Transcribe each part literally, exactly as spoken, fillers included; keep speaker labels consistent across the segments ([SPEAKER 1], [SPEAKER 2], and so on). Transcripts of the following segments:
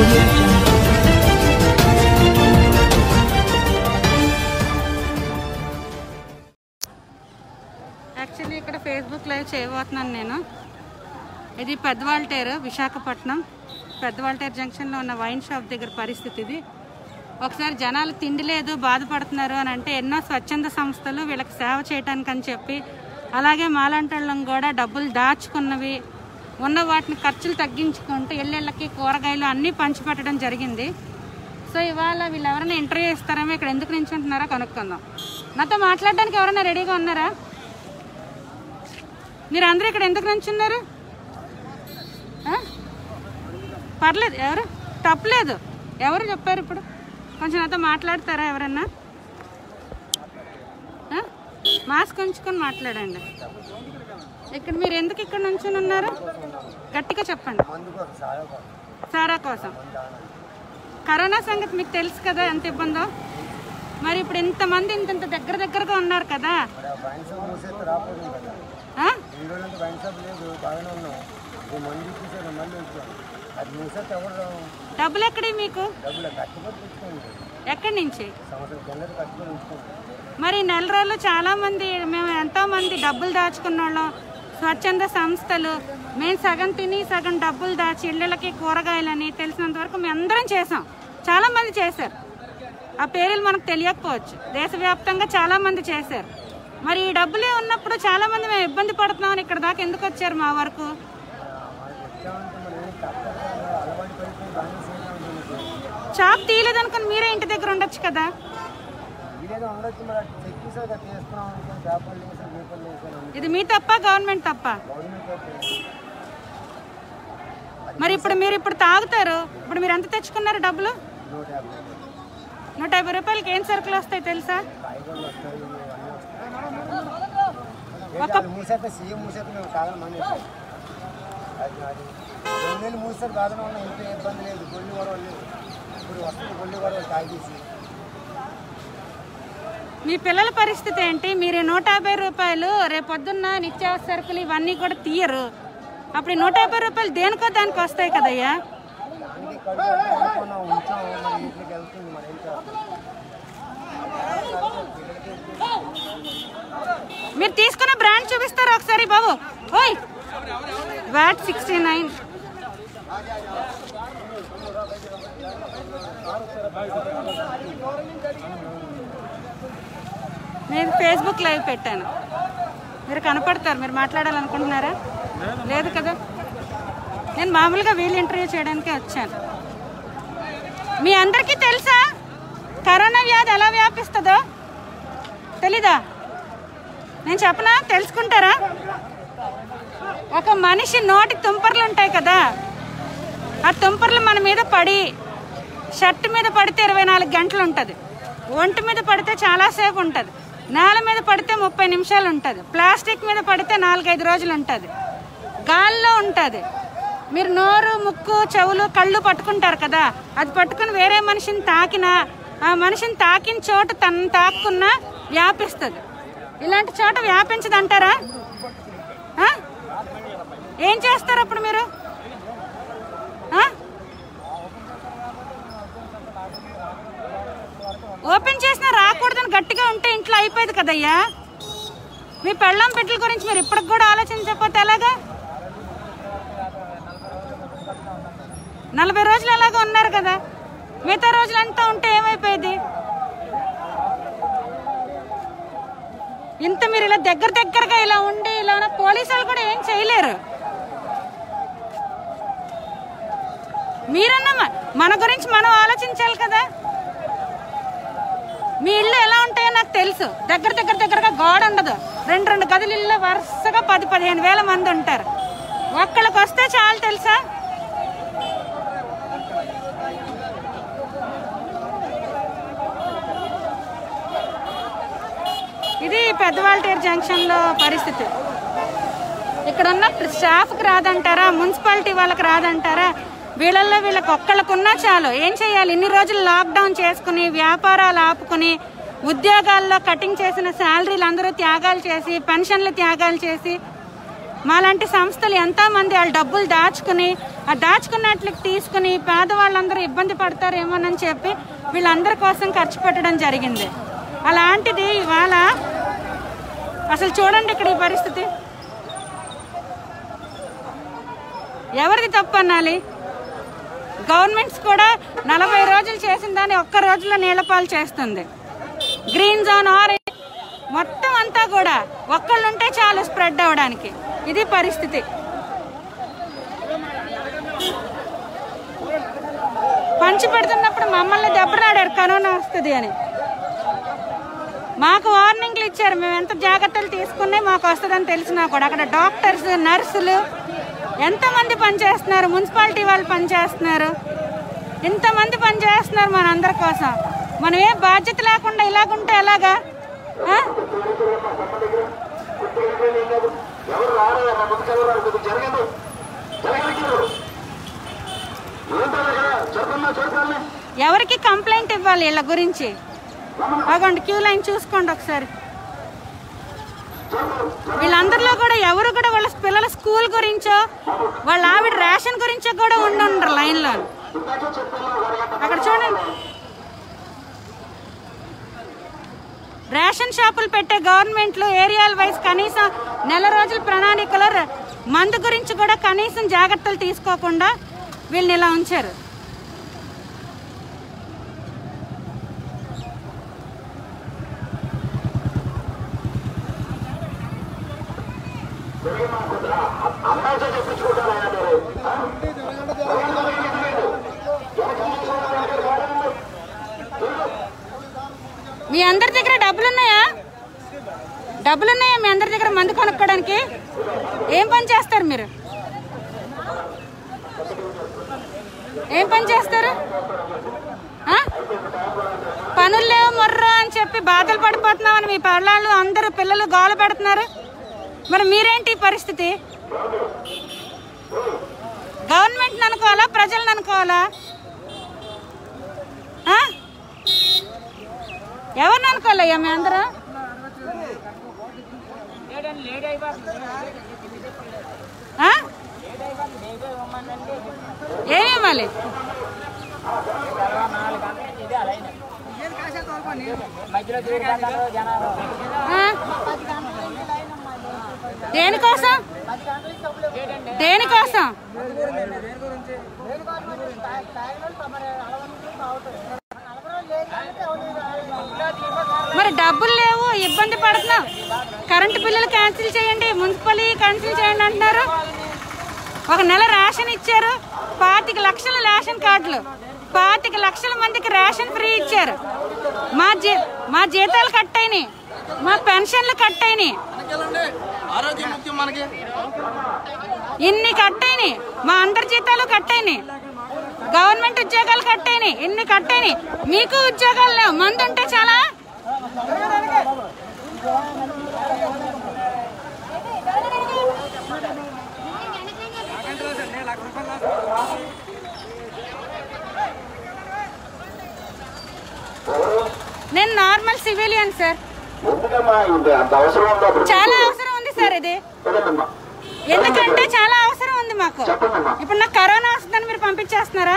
[SPEAKER 1] Actually ఇక్కడ Facebook live చేయబోతున్నాను నేను. ఇది పెద్దవాల్టేరు, విశాఖపట్నం పెద్దవాల్టేరు జంక్షన్లో ఉన్న వైన్ షాప్ దగ్గర పరిస్థితి ఇది. ఒకసారి జనాలు తిండి లేదు, బాధపడుతున్నారు అని అంటే ఎన్నో స్వచ్ఛంద సంస్థలు వీళ్ళకి సేవ చేయడానికి అని చెప్పి, అలాగే మాలాంటోళ్ళం కూడా డబ్బులు దాచుకున్నవి ఉన్న వాటిని ఖర్చులు తగ్గించుకుంటూ ఇళ్ళకి కూరగాయలు అన్నీ పంచిపెట్టడం జరిగింది. సో ఇవాళ వీళ్ళు ఎవరైనా ఇంటర్వ్యూ ఇస్తారేమో, ఇక్కడ ఎందుకు నించుంటున్నారో కనుక్కుందాం. నాతో మాట్లాడడానికి ఎవరైనా రెడీగా ఉన్నారా? మీరు అందరూ ఇక్కడ ఎందుకు నించున్నారు? పర్లేదు, ఎవరు తప్పలేదు. ఎవరు చెప్పారు? ఇప్పుడు కొంచెం నాతో మాట్లాడతారా ఎవరన్నా? మాస్క్ ఉంచుకొని మాట్లాడండి. ఇక్కడ మీరు ఎందుకు ఇక్కడ నుంచుని ఉన్నారు? గట్టిగా చెప్పండి. సారా కోసం. కరోనా సంగతి మీకు తెలుసు కదా ఎంత ఇబ్బందో. మరి ఇప్పుడు ఇంతమంది ఇంత ఇంత దగ్గర దగ్గరగా ఉన్నారు కదా. డబ్బులు ఎక్కడి మీకు? ఎక్కడి నుంచి? మరి నెల రోజులు చాలా మంది, మేము ఎంతో మంది డబ్బులు దాచుకున్న వాళ్ళం, స్వచ్ఛంద సంస్థలు, మేము సగం తిని సగం డబ్బులు దాచి ఇళ్ళకి కూరగాయలని తెలిసినంత వరకు మేము అందరం చేసాం. చాలా మంది చేశారు, ఆ పేర్లు మనకు తెలియకపోవచ్చు. దేశవ్యాప్తంగా చాలా మంది చేశారు. మరి ఈ డబ్బులే ఉన్నప్పుడు చాలా మంది మేము ఇబ్బంది పడుతున్నామని ఇక్కడ దాకా ఎందుకు వచ్చారు మా వరకు? షాప్ తీయలేదు అనుకుని మీరే ఇంటి దగ్గర ఉండొచ్చు కదా. ఇది మీ తప్ప గవర్నమెంట్ తప్ప? మరి ఇప్పుడు మీరు ఇప్పుడు తాగుతారు, ఇప్పుడు మీరు ఎంత తెచ్చుకున్నారు డబ్బులు? నూట యాభై రూపాయలకి ఏం సరుకులు వస్తాయి తెలుసా? ఒక మీ పిల్లల పరిస్థితి ఏంటి? మీరు నూట యాభై రూపాయలు రేపొద్దున్న నిత్యావసర సరుకులు ఇవన్నీ కూడా తీయరు. అప్పుడు నూట యాభై రూపాయలు దేనికో దానికి వస్తాయి కదయ్యా. మీరు తీసుకున్న బ్రాండ్ చూపిస్తారా ఒకసారి బాబు? ఓయ్, వ్యాట్ సిక్స్టీ నైన్. నేను ఫేస్బుక్ లైవ్ పెట్టాను, మీరు కనపడతారు. మీరు మాట్లాడాలనుకుంటున్నారా? లేదు కదా. నేను మామూలుగా వీళ్ళు ఇంటర్వ్యూ చేయడానికే వచ్చాను. మీ అందరికీ తెలుసా కరోనా వ్యాధి ఎలా వ్యాపిస్తుందో? తెలీదా? నేను చెప్పనా? తెలుసుకుంటారా? ఒక మనిషి నోటి తుంపర్లు ఉంటాయి కదా, ఆ తుంపర్లు మన మీద పడి, షర్ట్ మీద పడితే ఇరవై నాలుగు గంటలు ఉంటుంది, ఒంటి మీద పడితే చాలాసేపు ఉంటుంది, నేల మీద పడితే ముప్పై నిమిషాలు ఉంటుంది, ప్లాస్టిక్ మీద పడితే నాలుగైదు రోజులు ఉంటుంది, గాల్లో ఉంటుంది. మీరు నోరు, ముక్కు, చెవులు, కళ్ళు పట్టుకుంటారు కదా, అది పట్టుకుని వేరే మనిషిని తాకినా, ఆ మనిషిని తాకిన చోట తను తాక్కున్నా వ్యాపిస్తుంది. ఇలాంటి చోట వ్యాపించదంటారా? ఏం చేస్తారు అప్పుడు మీరు? ఓపెన్ చేసినా రాకూడదని గట్టిగా ఉంటే ఇంట్లో అయిపోయేది కదయ్యా. మీ పెళ్ళాం బిడ్డల గురించి మీరు ఇప్పటికి కూడా ఆలోచించకపోతే ఎలాగా? నలభై రోజులు ఎలాగో ఉన్నారు కదా, మిగతా రోజులంతా ఉంటే ఏమైపోయేది? ఇంత మీరు ఇలా దగ్గర దగ్గరగా ఇలా ఉండి ఇలా ఉన్న పోలీసు వాళ్ళు కూడా ఏం చేయలేరు. మీరన్నా మన గురించి మనం ఆలోచించాలి కదా. మీ ఇల్లు ఎలా ఉంటాయో నాకు తెలుసు. దగ్గర దగ్గర దగ్గరగా గోడ ఉండదు, రెండు రెండు గదులు ఇల్లు వరుసగా పది పదిహేను వేల మంది ఉంటారు. ఒక్కళ్ళకి వస్తే చాలు తెలుసా. ఇది పెద్దవాల్టేరు జంక్షన్లో పరిస్థితి. ఇక్కడ ఉన్న స్టాఫ్కి రాదంటారా, మున్సిపాలిటీ వాళ్ళకి రాదంటారా? వీళ్ళల్లో వీళ్ళకి ఒక్కళ్ళకున్నా చాలు. ఏం చేయాలి? ఇన్ని రోజులు లాక్డౌన్ చేసుకుని, వ్యాపారాలు ఆపుకుని, ఉద్యోగాల్లో కటింగ్ చేసిన శాలరీలు అందరూ త్యాగాలు చేసి, పెన్షన్లు త్యాగాలు చేసి, మాలాంటి సంస్థలు ఎంతోమంది వాళ్ళు డబ్బులు దాచుకుని ఆ దాచుకున్నట్లకి తీసుకుని పేదవాళ్ళందరూ ఇబ్బంది పడతారేమోనని చెప్పి వీళ్ళందరి కోసం ఖర్చు పెట్టడం జరిగింది. అలాంటిది ఇవాళ అసలు చూడండి ఇక్కడ ఈ పరిస్థితి. ఎవరిది తప్పు అనాలి? గవర్నమెంట్స్ కూడా నలభై రోజులు చేసిన దాన్ని ఒక్క రోజులో నీళ్ళపాలు చేస్తుంది. గ్రీన్ జోన్, ఆరెంజ్ మొత్తం అంతా కూడా ఒక్కళ్ళు ఉంటే చాలు స్ప్రెడ్ అవ్వడానికి. ఇది పరిస్థితి. పంచి పెడుతున్నప్పుడు మమ్మల్ని దెబ్బలాడారు కరోనా వస్తుంది అని. మాకు వార్నింగ్లు ఇచ్చారు. మేము ఎంత జాగ్రత్తలు తీసుకున్నాయి మాకు వస్తుందని తెలిసినా కూడా అక్కడ డాక్టర్స్, నర్సులు ఎంతమంది పనిచేస్తున్నారు, మున్సిపాలిటీ వాళ్ళు పనిచేస్తున్నారు, ఇంతమంది పనిచేస్తున్నారు మనందరి కోసం. మనం ఏ బాధ్యత లేకుండా ఇలాగుంటే ఎలాగా? ఎవరికి కంప్లైంట్ ఇవ్వాలి వీళ్ళ గురించి? అగోండి క్యూ లైన్ చూసుకోండి ఒకసారి. వీళ్ళందరిలో కూడా ఎవరు కూడా వాళ్ళ పిల్లల స్కూల్ గురించో వాళ్ళ ఆవిడ రేషన్ గురించో కూడా ఉండి ఉండరు లైన్లో. అక్కడ చూడండి, రేషన్ షాపులు పెట్టే గవర్నమెంట్లు ఏరియాల వైజ్ కనీసం నెల రోజుల ప్రణాళికలో మందు గురించి కూడా కనీసం జాగ్రత్తలు తీసుకోకుండా వీళ్ళని ఇలా ఉంచారు. మీ అందరి దగ్గర డబ్బులున్నాయా? డబ్బులున్నాయా మీ అందరి దగ్గర మందు కొనుక్కోవడానికి? ఏం పని చేస్తారు మీరు? ఏం పని చేస్తారు? పనులు లేవు మొర్ర అని చెప్పి బాధలు పడిపోతున్నామని మీ పిల్లలు అందరూ పిల్లలు గోల పెడుతున్నారు. మరి మీరేంటి పరిస్థితి? గవర్నమెంట్ అనుకోవాలా, ప్రజలను అనుకోవాలా? ఎవరిని అనుకోవాలయ్యా మీ అందరూ? ఏమి ఇవ్వాలి? దేనికోసం? దేనికోసం? మరి డబ్బులు లేవు, ఇబ్బంది పడుతున్నాం. కరెంటు బిల్లులు క్యాన్సిల్ చేయండి, మున్సిపల్ క్యాన్సిల్ చేయండి అంటున్నారు. ఒక నెల రేషన్ ఇచ్చారు, పాతిక లక్షల రేషన్ కార్డులు, పాతిక లక్షల మందికి రేషన్ ఫ్రీ ఇచ్చారు. మా జీ మా జీతాలు కట్ అయినాయి, మా పెన్షన్లు కట్ అయినాయి, ఇన్ని కట్ అయినాయి, మా అందరి జీతాలు కట్ అయినాయి, గవర్నమెంట్ ఉద్యోగాలు కట్ అయినాయి, ఇన్ని కట్ అయినాయి. మీకు ఉద్యోగాలు లేవు, మంది ఉంటే చాలా. నేను నార్మల్ సివిలియన్ సార్. చాలా అవసరం ఉంది సార్ ఇది, ఎందుకంటే చాలా అవసరం ఉంది మాకు. ఇప్పుడు నాకు కరోనా వస్తుందని మీరు పంపించేస్తున్నారా?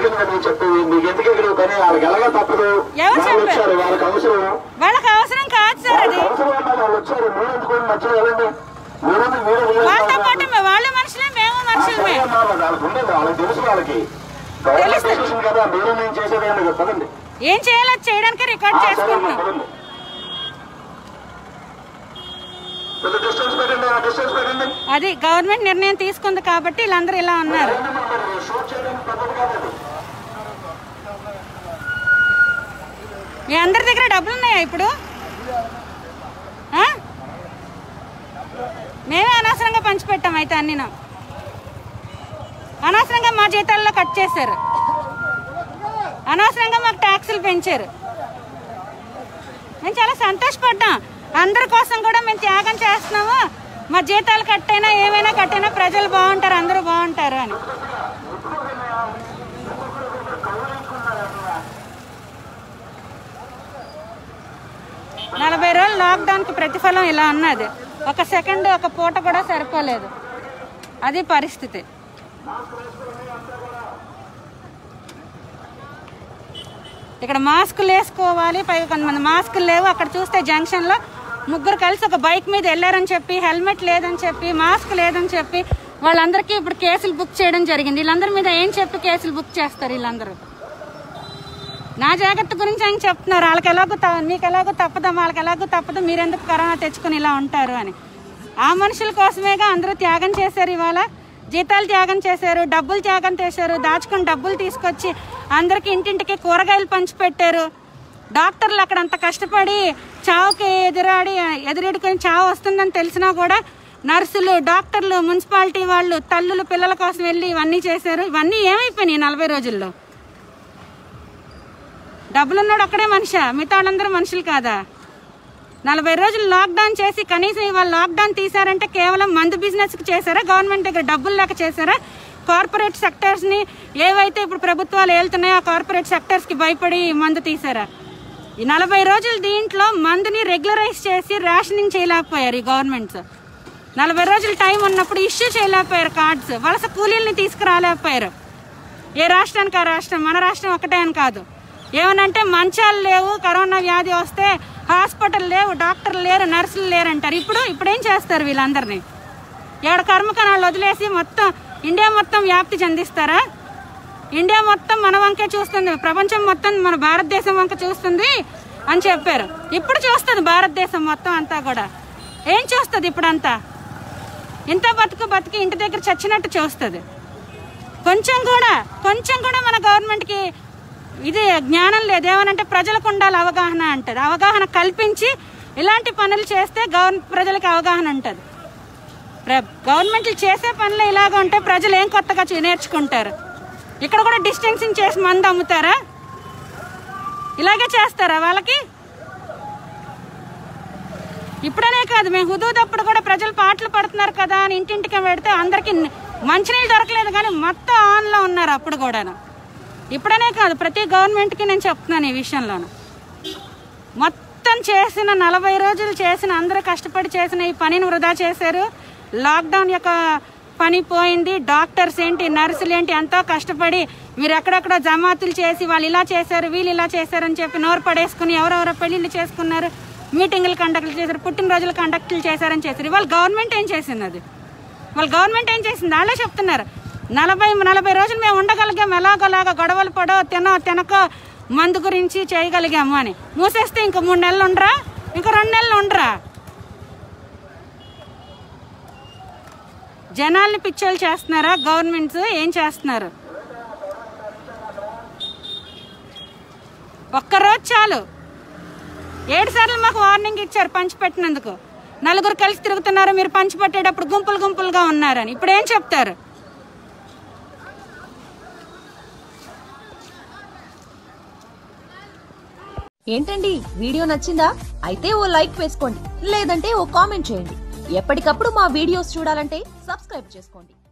[SPEAKER 1] ఎవరు చెప్పారు? వాళ్ళకి అవసరం కాదు సార్ అది. వాళ్ళతో పాటు వాళ్ళు మనుషులే, మేము మనుషులమే. ఏం చేయాలో చేయడానికి రికార్డ్ చేసుకుంటున్నాం. అది గవర్నమెంట్ నిర్ణయం తీసుకుంది కాబట్టి వీళ్ళందరూ ఇలా ఉన్నారు. మీ అందరి దగ్గర డబ్బులు ఉన్నాయా ఇప్పుడు? మేమే అనవసరంగా పంచిపెట్టాం అయితే అన్ని. అనవసరంగా మా జీతాల్లో కట్ చేశారు, అనవసరంగా మాకు ట్యాక్సులు పెంచారు. మేము చాలా సంతోషపడ్డాం. అందరి కోసం కూడా మేము త్యాగం చేస్తున్నాము. మా జీతాలు కట్టైనా ఏమైనా కట్టైనా ప్రజలు బాగుంటారు, అందరూ బాగుంటారు అని. నలభై రోజులు లాక్డౌన్కి ప్రతిఫలం ఇలా ఉన్నది. ఒక సెకండ్ ఒక పూట కూడా సరిపోలేదు. అది పరిస్థితి. ఇక్కడ మాస్కులు వేసుకోవాలి, పైగా కొంతమంది మాస్కులు లేవు. అక్కడ చూస్తే జంక్షన్లో ముగ్గురు కలిసి ఒక బైక్ మీద వెళ్ళారని చెప్పి, హెల్మెట్ లేదని చెప్పి, మాస్క్ లేదని చెప్పి వాళ్ళందరికీ ఇప్పుడు కేసులు బుక్ చేయడం జరిగింది. వీళ్ళందరి మీద ఏం చెప్పి కేసులు బుక్ చేస్తారు వీళ్ళందరూ? నా జాగ్రత్త గురించి ఆయన చెప్తున్నారు. వాళ్ళకి ఎలాగో మీకు ఎలాగో తప్పదమ్మా, వాళ్ళకి ఎలాగో తప్పదు, మీరెందుకు కరోనా తెచ్చుకుని ఇలా ఉంటారు అని. ఆ మనుషుల కోసమేగా అందరూ త్యాగం చేశారు. ఇవాళ జీతాలు త్యాగం చేశారు, డబ్బులు త్యాగం చేశారు, దాచుకుని డబ్బులు తీసుకొచ్చి అందరికి ఇంటింటికి కూరగాయలు పంచిపెట్టారు. డాక్టర్లు అక్కడ అంత కష్టపడి చావుకి ఎదురాడి ఎదురెడుకొని చావు వస్తుందని తెలిసినా కూడా నర్సులు, డాక్టర్లు, మున్సిపాలిటీ వాళ్ళు తల్లులు పిల్లల కోసం వెళ్ళి ఇవన్నీ చేశారు. ఇవన్నీ ఏమైపోయినాయి నలభై రోజుల్లో? డబ్బులున్నాడు ఒక్కడే మనిషి, మిగతా వాళ్ళందరూ మనుషులు కాదా? నలభై రోజులు లాక్డౌన్ చేసి కనీసం ఇవాళ లాక్డౌన్ తీశారంటే కేవలం మందు బిజినెస్కి చేశారా? గవర్నమెంట్ దగ్గర డబ్బులు లేక చేశారా? కార్పొరేట్ సెక్టర్స్ని ఏవైతే ఇప్పుడు ప్రభుత్వాలు వెళ్తున్నాయో ఆ కార్పొరేట్ సెక్టర్స్కి భయపడి మందు తీశారా? ఈ నలభై రోజులు దీంట్లో మందుని రెగ్యులరైజ్ చేసి రేషనింగ్ చేయలేకపోయారు ఈ గవర్నమెంట్స్. నలభై రోజులు టైం ఉన్నప్పుడు ఇష్యూ చేయలేకపోయారు కార్డ్స్. వలస కూలీల్ని తీసుకురాలేకపోయారు. ఏ రాష్ట్రానికి ఆ రాష్ట్రం, మన రాష్ట్రం ఒకటే అని కాదు. ఏమనంటే మంచాలు లేవు, కరోనా వ్యాధి వస్తే హాస్పిటల్ లేవు, డాక్టర్లు లేరు, నర్సులు లేరు అంటారు. ఇప్పుడు ఇప్పుడు ఏం చేస్తారు వీళ్ళందరినీ? ఏడ కర్మకణాలు వదిలేసి మొత్తం ఇండియా మొత్తం వ్యాప్తి చెందిస్తారా? ఇండియా మొత్తం మన వంకే చూస్తుంది, ప్రపంచం మొత్తం మన భారతదేశం వంక చూస్తుంది అని చెప్పారు. ఇప్పుడు చూస్తుంది భారతదేశం మొత్తం అంతా కూడా. ఏం చూస్తుంది ఇప్పుడంతా? ఇంత బతుకు బతికి ఇంటి దగ్గర చచ్చినట్టు చూస్తుంది. కొంచెం కూడా కొంచెం కూడా మన గవర్నమెంట్కి ఇది జ్ఞానం లేదు. ఏమనంటే ప్రజలకు ఉండాలి అవగాహన అంటారు. అవగాహన కల్పించి ఇలాంటి పనులు చేస్తే గవర్న ప్రజలకు అవగాహన ఉంటుంది. గవర్నమెంట్లు చేసే పనులు ఇలాగ ఉంటే ప్రజలు ఏం కొత్తగా నేర్చుకుంటారు? ఇక్కడ కూడా డిస్టెన్సింగ్ చేసి మందు అమ్ముతారా? ఇలాగే చేస్తారా వాళ్ళకి? ఇప్పుడనే కాదు, మేము హుదూదప్పుడు కూడా ప్రజలు పాటలు పడుతున్నారు కదా అని ఇంటింటికి పెడితే అందరికి మంచినీళ్ళు దొరకలేదు, కానీ మొత్తం ఆన్లో ఉన్నారు అప్పుడు కూడా. ఇప్పుడనే కాదు, ప్రతి గవర్నమెంట్కి నేను చెప్తున్నాను ఈ విషయంలోనూ. మొత్తం చేసిన నలభై రోజులు చేసిన అందరూ కష్టపడి చేసిన ఈ పనిని వృధా చేశారు. లాక్డౌన్ యొక్క పని పోయింది. డాక్టర్స్ ఏంటి, నర్సులు ఏంటి ఎంతో కష్టపడి మీరు ఎక్కడెక్కడో జమాతులు చేసి వాళ్ళు ఇలా చేశారు వీళ్ళు ఇలా చేశారని చెప్పి నోరు పడేసుకుని ఎవరెవరో పెళ్లిళ్ళు చేసుకున్నారు, మీటింగులు కండక్ట్లు చేశారు, పుట్టినరోజులు కండక్ట్లు చేశారని చేశారు. ఇవాళ గవర్నమెంట్ ఏం చేసింది? అది వాళ్ళ గవర్నమెంట్ ఏం చేసింది? వాళ్ళే చెప్తున్నారు. నలభై నలభై రోజులు మేము ఉండగలిగాం, ఎలాగోలాగా గొడవలు పడో తినో తినకో మందు గురించి చేయగలిగాము అని. మూసేస్తే ఇంకో మూడు నెలలు ఉండరా? ఇంకో రెండు నెలలు ఉండరా? జనాల్ని పిచ్చోళ్ళు చేస్తున్నారా గవర్నమెంట్స్? ఏం చేస్తున్నారు? ఒక్కరోజు చాలు, ఏడు సార్లు మాకు వార్నింగ్ ఇచ్చారు పంచిపెట్టినందుకు. నలుగురు కలిసి తిరుగుతున్నారు, మీరు పంచిపెట్టేటప్పుడు గుంపులు గుంపులుగా ఉన్నారని. ఇప్పుడు ఏం చెప్తారు?
[SPEAKER 2] ఏంటండి, వీడియో నచ్చిందా? అయితే ఓ లైక్ వేసుకోండి, లేదంటే ఓ కామెంట్ చేయండి. ఎప్పటికప్పుడు మా వీడియోస్ చూడాలంటే సబ్స్క్రైబ్ చేసుకోండి.